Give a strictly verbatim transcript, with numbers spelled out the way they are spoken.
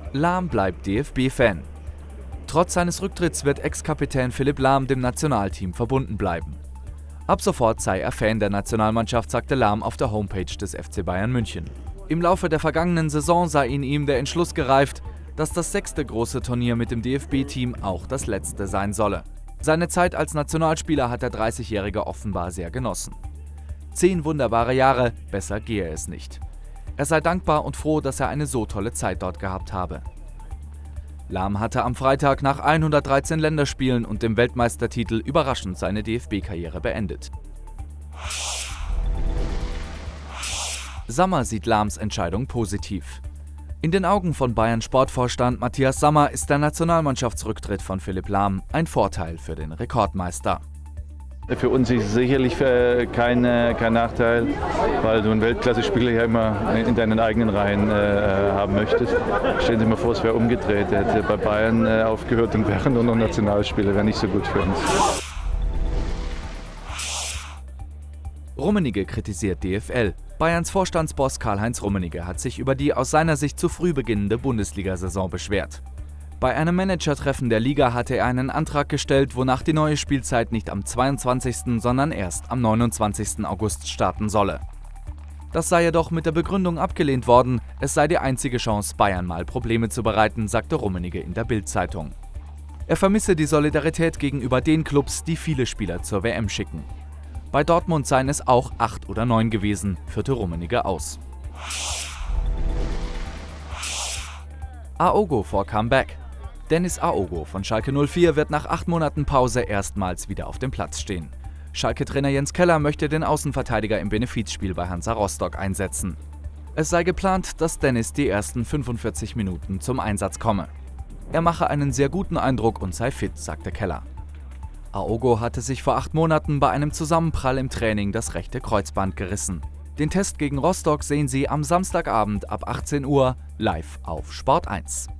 Lahm bleibt D F B-Fan. Trotz seines Rücktritts wird Ex-Kapitän Philipp Lahm dem Nationalteam verbunden bleiben. Ab sofort sei er Fan der Nationalmannschaft, sagte Lahm auf der Homepage des F C Bayern München. Im Laufe der vergangenen Saison sei in ihm der Entschluss gereift, dass das sechste große Turnier mit dem D F B-Team auch das letzte sein solle. Seine Zeit als Nationalspieler hat der dreißigjährige offenbar sehr genossen. Zehn wunderbare Jahre, besser gehe es nicht. Er sei dankbar und froh, dass er eine so tolle Zeit dort gehabt habe. Lahm hatte am Freitag nach hundertdreizehn Länderspielen und dem Weltmeistertitel überraschend seine D F B-Karriere beendet. Sammer sieht Lahms Entscheidung positiv. In den Augen von Bayern-Sportvorstand Matthias Sammer ist der Nationalmannschaftsrücktritt von Philipp Lahm ein Vorteil für den Rekordmeister. Für uns ist es sicherlich kein, kein Nachteil, weil du einen Weltklasse-Spieler ja immer in deinen eigenen Reihen äh, haben möchtest. Stellen Sie sich mal vor, es wäre umgedreht. Er hätte bei Bayern äh, aufgehört und wäre nur noch Nationalspieler. Wäre nicht so gut für uns. Rummenigge kritisiert D F L. Bayerns Vorstandsboss Karl-Heinz Rummenigge hat sich über die aus seiner Sicht zu früh beginnende Bundesliga-Saison beschwert. Bei einem Managertreffen der Liga hatte er einen Antrag gestellt, wonach die neue Spielzeit nicht am zweiundzwanzigsten, sondern erst am neunundzwanzigsten August starten solle. Das sei jedoch mit der Begründung abgelehnt worden, es sei die einzige Chance, Bayern mal Probleme zu bereiten, sagte Rummenigge in der Bild-Zeitung. Er vermisse die Solidarität gegenüber den Clubs, die viele Spieler zur W M schicken. Bei Dortmund seien es auch acht oder neun gewesen, führte Rummenigge aus. Aogo vor Comeback. Dennis Aogo von Schalke null vier wird nach acht Monaten Pause erstmals wieder auf dem Platz stehen. Schalke-Trainer Jens Keller möchte den Außenverteidiger im Benefizspiel bei Hansa Rostock einsetzen. Es sei geplant, dass Dennis die ersten fünfundvierzig Minuten zum Einsatz komme. Er mache einen sehr guten Eindruck und sei fit, sagte Keller. Aogo hatte sich vor acht Monaten bei einem Zusammenprall im Training das rechte Kreuzband gerissen. Den Test gegen Rostock sehen Sie am Samstagabend ab achtzehn Uhr live auf Sport eins.